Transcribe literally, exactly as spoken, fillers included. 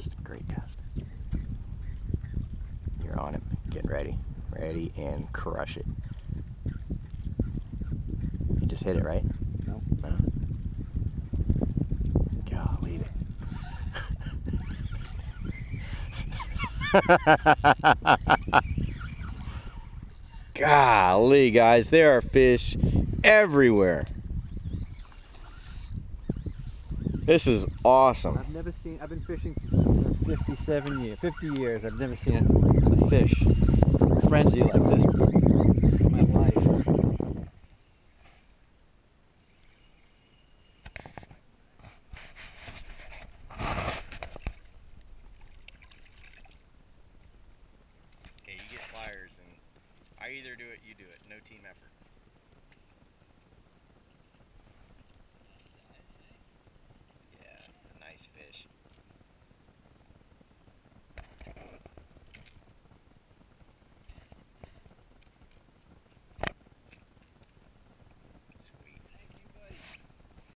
cast. Great cast. You're on it. Getting ready. Ready and crush it. You just hit it, right? No. No. Golly. Golly, guys, there are fish everywhere. This is awesome. I've never seen, I've been fishing for fifty-seven years, fifty years. I've never seen a, a fish frenzy like this in my life. Okay, you get pliers, and I either do it, you do it. No team effort.